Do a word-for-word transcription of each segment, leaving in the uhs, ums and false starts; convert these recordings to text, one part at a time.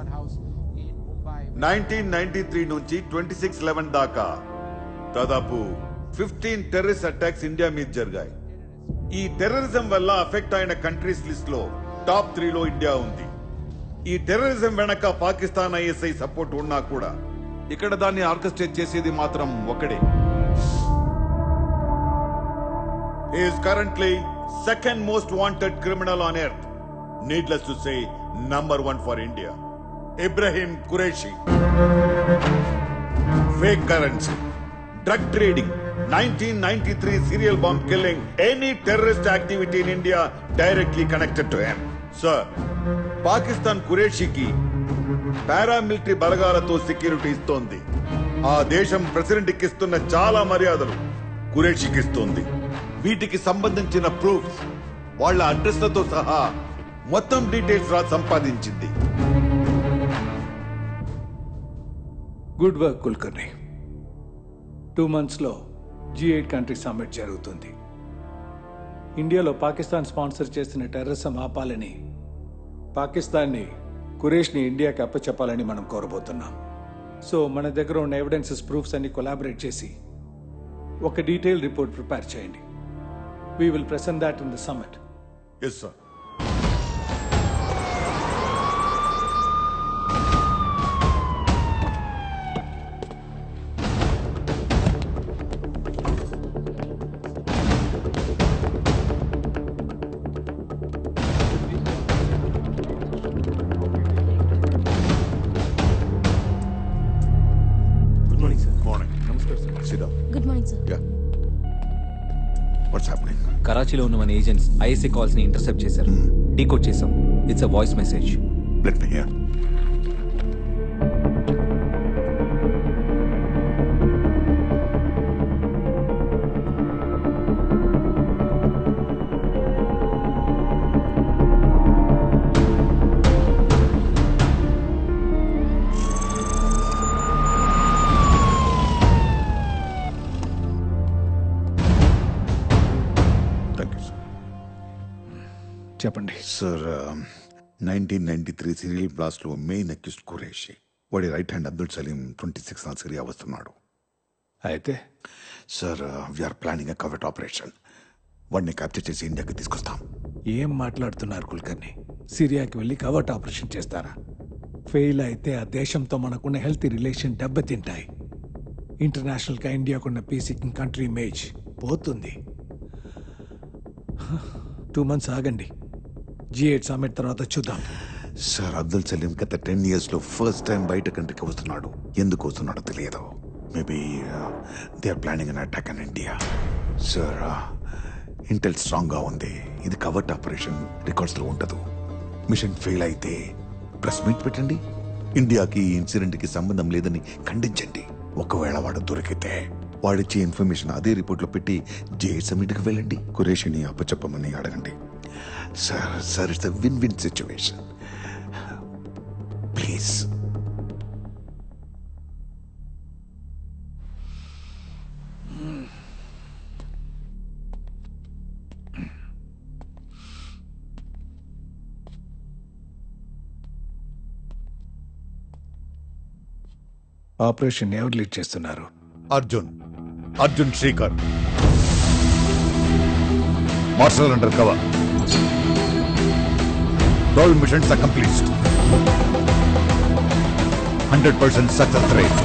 Nineteen ninety three నుంచి twenty six eleven దాకా దాదాపు ఫిఫ్టీన్ టెర్రరిస్ట్ అటాక్స్ ఇండియా మీద జరిగాయి. ఈ టెర్రరిజం వల్ల అఫెక్ట్ అయిన కంట్రీస్ లిస్ట్ లో టాప్ త్రీలో ఇండియా ఉంది. ఈ టెర్రరిజం వెనక పాకిస్తాన్ ఐఎస్ఐ సపోర్ట్ ఉన్నా కూడా ఇక్కడ దాన్ని ఆర్కెస్ట్రేట్ చేసేది మాత్రం ఒకడే. He is currently second most wanted criminal on earth. Needless to say, number one for India. Ibrahim Qureshi. Fake currency, drug trading, nineteen ninety-three serial bomb killing, any terrorist activity in India directly connected to him. Sir, Pakistan Qureshi ki paramilitary balagalato security istondi. ఆ దేశం president కి ఇస్తున్న చాలా మర్యాదలు ఖురేషీకి ఇస్తుంది. వీటికి సంబంధించిన proofs వాళ్ళ అడ్రస్లతో సహా మొత్తం డీటెయిల్స్ రా సంపాదించింది. Good work Kulkarni. Two months లో జీ ఎయిట్ కంట్రీ సమ్మిట్ జరుగుతుంది. ఇండియాలో పాకిస్తాన్ స్పాన్సర్ చేసిన టెర్రరిజం ఆపాలని, పాకిస్తాన్ని ఖురేష్ని ఇండియాకి అప్పచెప్పాలని మనం కోరబోతున్నాం. సో మన దగ్గర ఉన్న ఎవిడెన్సెస్, ప్రూఫ్స్ అన్ని కొలాబరేట్ చేసి ఒక డీటెయిల్ రిపోర్ట్ ప్రిపేర్ చేయండి. We will present that in the summit. Yes, sir. Good morning, sir. Morning. Namaskar, sir. Sit down. Good morning, sir. Yeah. What's happening? కరాచీలో ఉన్న మన ఏజెంట్స్ ఐఎస్ఐ కాల్స్ ని intercept చేశారు. Decode చేసాం. It's a voice message. Let me hear. చెప్పండి sir, nineteen ninety three serial blast లో main accused Qureshi, వాడి right hand Abdul Salim twenty six నాడు సిరియా వస్తున్నాడు. అయితే sir, we're planning a covert operation. వాడిని క్యాప్చర్ చేసి ఇండియాకి తీసుకొస్తాం. ఏం మాట్లాడుతున్నారు కుల్కర్ని? సిరియాకి వెళ్ళి కవర్ట్ ఆపరేషన్ చేస్తారా? ఫెయిల్ అయితే ఆ దేశంతో మనకున్న హెల్తీ రిలేషన్ దెబ్బతింటాయి. ఇంటర్నేషనల్గా ఇండియాకున్న పీసీకింగ్ కంట్రీ ఇమేజ్ పోతుంది. టూ మంత్స్ ఆగండి. జీ ఎయిట్ సమ్మిట్ తర్వాత చూద్దాం. సార్, అబ్దుల్ సలీం గత టెన్ ఇయర్స్ లో ఫస్ట్ టైం బయట కంట్రీకి వస్తున్నాడు. ఎందుకు వస్తున్నాడో తెలియదు. Maybe they are planning an attack in India. Sir, intel strong గా ఉంది. ఇది కవర్ట్ ఆపరేషన్, రికార్డ్స్ లో ఉండదు. మిషన్ ఫెయిల్ అయితే ప్రెస్ మీట్ పెట్టండి. ఇండియాకి ఈ ఇన్సిడెంట్ కి సంబంధం లేదని ఖండించండి. ఒకవేళ వాడు దొరికితే వాడిచ్చే ఇన్ఫర్మేషన్ అదే రిపోర్ట్ లో పెట్టి జే ఎయిట్ సమ్మిట్ కి వెళ్ళండి. ఖురేషిని అప్పచెప్పమని అడగండి. Sir sir it's a win win situation. Please. Operation ఎవరు లీడ్ చేస్తున్నారు? Arjun Arjun Srikar, marshal under cover. All missions are complete. one hundred percent success rate.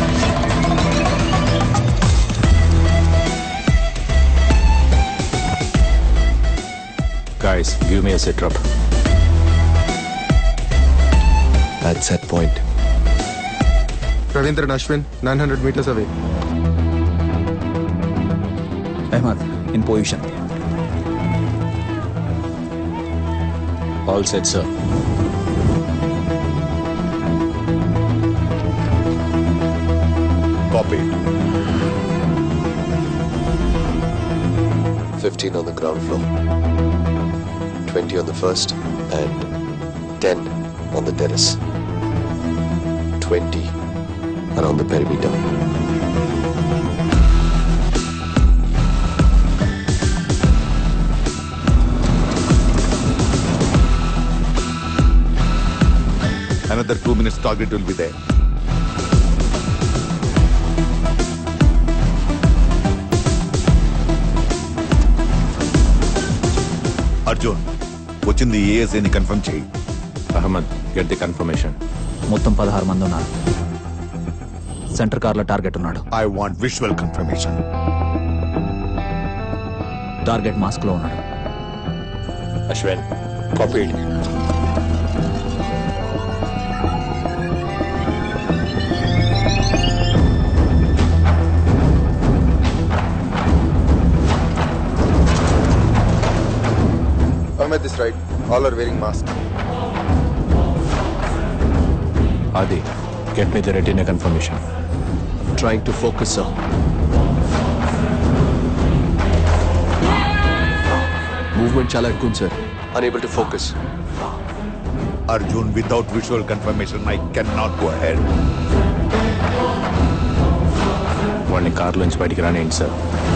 Guys, give me a sit rep. At set point. Ravindra and Ashwin, nine hundred meters away. Ahmad, in position. All set, sir. Copy. fifteen on the ground floor, twenty on the first, and ten on the terrace. twenty around the perimeter. Another two minutes target will be there. Arjun వచ్చింది ఏఎస్ఐని confirm చేయి. Ahmed, get the confirmation. మొత్తం పదహారు మంది ఉన్నారు. Centre కార్లో target ఉన్నాడు. I want visual confirmation. Target mask లో ఉన్నాడు. Ashwin, copied. Ahmed is right. All are wearing masks. Adi, get me the retina confirmation. I'm trying to focus, sir. Movement chala ఎక్కువ ఉంది, sir. Unable to focus. Arjun, without visual confirmation, I cannot go ahead. వాడిని కార్లోంచి బయటికి రానియండి sir.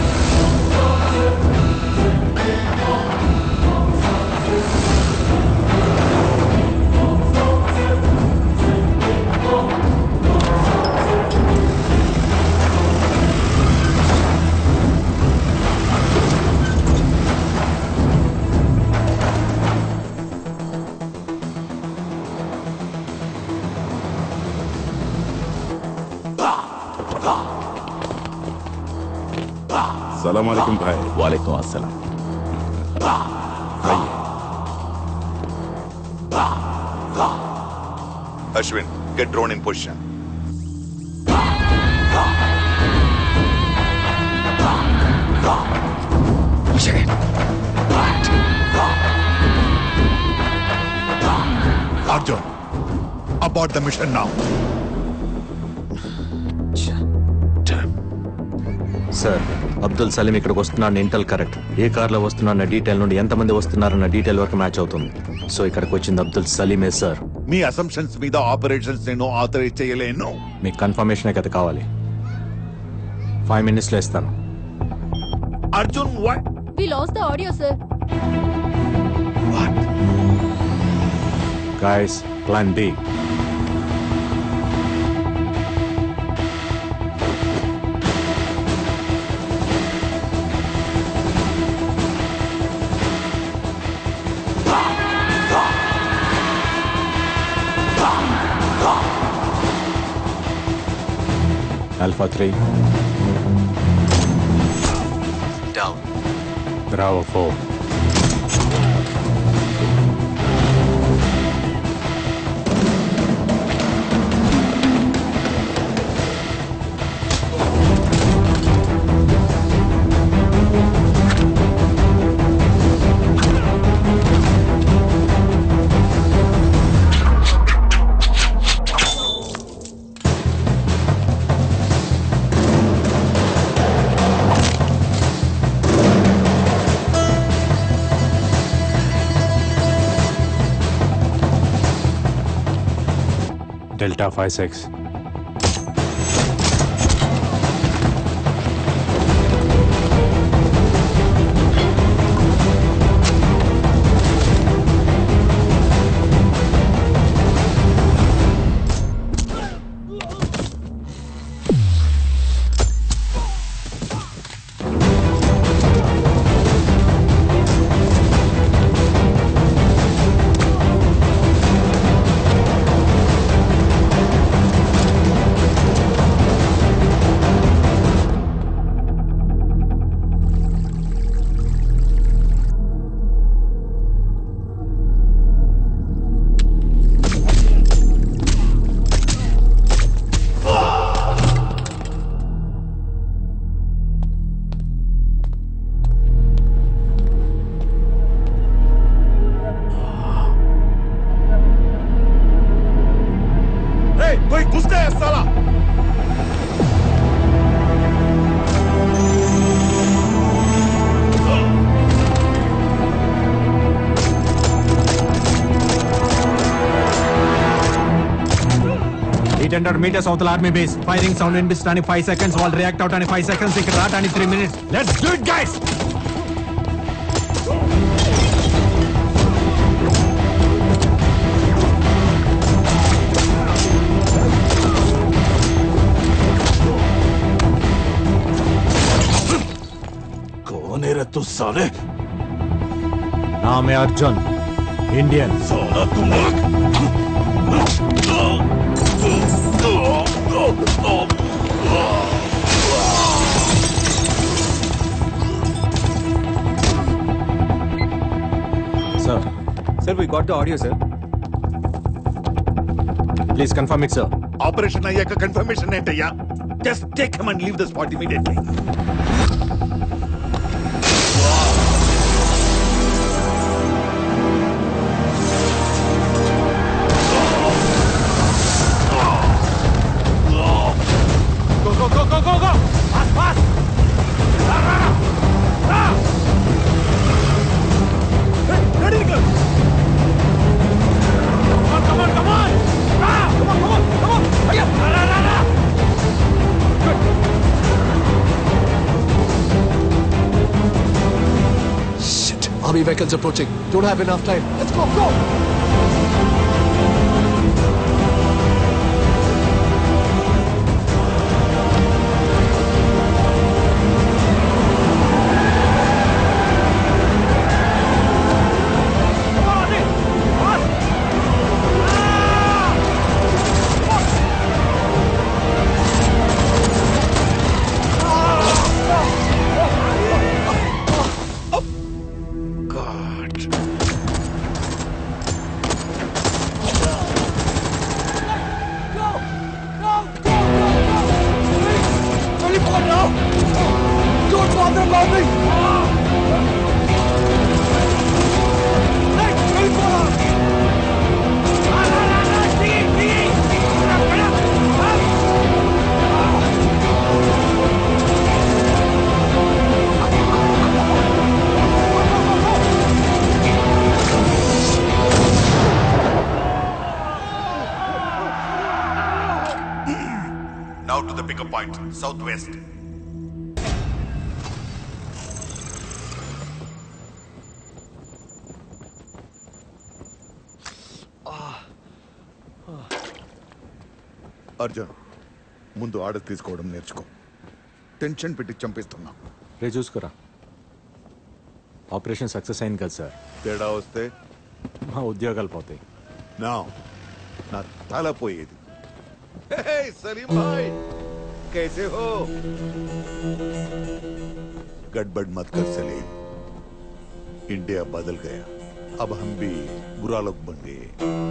सलाम अलैकुम भाई. वालेकुम अस्सलाम. Ashwin, get drone in position. Arjun, abort the mission now. Sir, Abdul Salim ఇక్కడికి వస్తున్నాడన్న ఇంటెల్ కరెక్ట్. ఏ కార్లో వస్తున్నారన్న డీటెయిల్ నుండి ఎంతమంది వస్తున్నారన్న డీటెయిల్ వరకు మ్యాచ్ అవుతుంది. సో ఇక్కడికి వచ్చింది అబ్దుల్ సలీమే సార్. మీ అసంప్షన్స్ మీద ఆపరేషన్స్ నేను ఆథరైజ్ చేయలేను. మీకు కన్ఫర్మేషన్ కదా కావాలి. ఫైవ్ మినిట్స్ లో ఇస్తాను. Arjun, what? We lost the audio, sir. What? Guys, plan B. Alpha three. Down. Bravo four. Delta five six. eight hundred meters of the army base. Firing sound in distance five seconds. All react out in five seconds. It rat in three minutes. Let's do it, guys! तू साले नाम है Arjun, Indian. साला तुम sir sir we got the audio sir. Please confirm it sir. Operation అయ్యాక confirmation ఏంటయ్యా? Just take him and leave the spot immediately. Go, go, go, go, go, go! Fast, fast! Ra, ra, ra! Ra! Hey, ready to go! Come on, come on, come on! Ra! Come on, come on, come on! Hurry up! Ra, ra, ra, ra! Good. Shit. Army vehicles approaching. Don't have enough time. Let's go, go! Now to the pickup point, southwest. Arjun, ముందు order తీసుకోవడం నేర్చుకో. Tension పెట్టి చంపిస్తున్నా. రే చూసుకురా, operation success అయింది కదా sir. తేడా వస్తే మా ఉద్యోగాలు పోతాయి. నా నా తల పోయేది. हे सलीम भाई, कैसे हो? गड़बड़ मत कर सलीम. इंडिया बदल गया. अब हम भी बुरा लोग बन गए.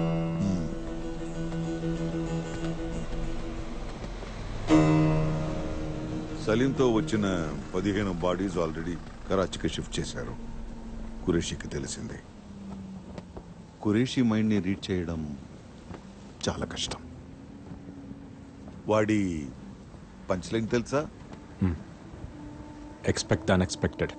సలీంతో వచ్చిన పదిహేను బాడీస్ ఆల్రెడీ కరాచీకి షిఫ్ట్ చేశారు. కురేషికి తెలిసింది. కురేషి మైండ్ని రీడ్ చేయడం చాలా కష్టం. వాడి పంచ్ లైన్ తెలుసా? Expect unexpected.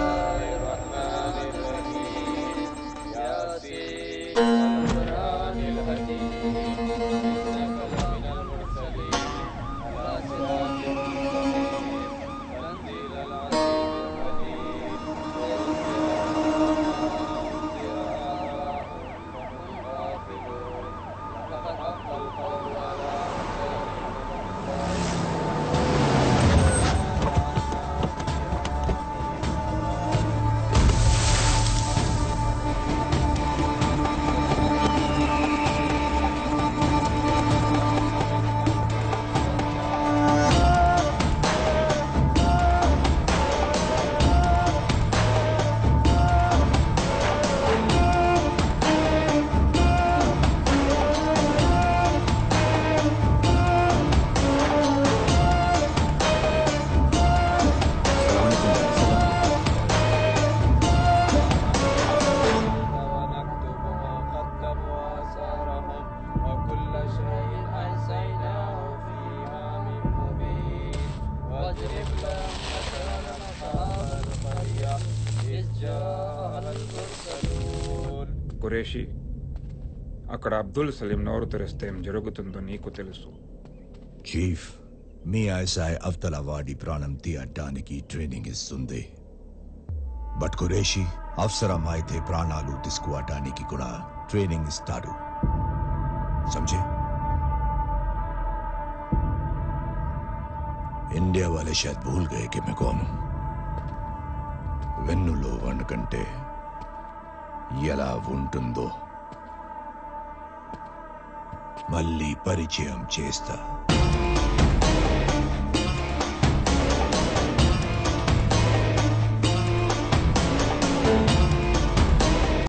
కురేషి, అక్కడ అబ్దుల్ సలీం నోరు తెరిస్తే ఏం జరుగుతుందో నీకు తెలుసు. చీఫ్, మీ ఐఎస్ఐ అఫ్తలావాడి ప్రాణం తీయడానికి ట్రైనింగ్ ఇస్తుంది. బట్ కురేషి అవసరం అయితే ప్రాణాలు తీసుకోవటానికి కూడా ట్రైనింగ్ ఇస్తాడు. समझे? इंडिया वाले शायद भूल गए कि मैं कौन हूं. వెన్నులో వణుకంటే ఎలా ఉంటుందో మళ్ళీ పరిచయం చేస్తా.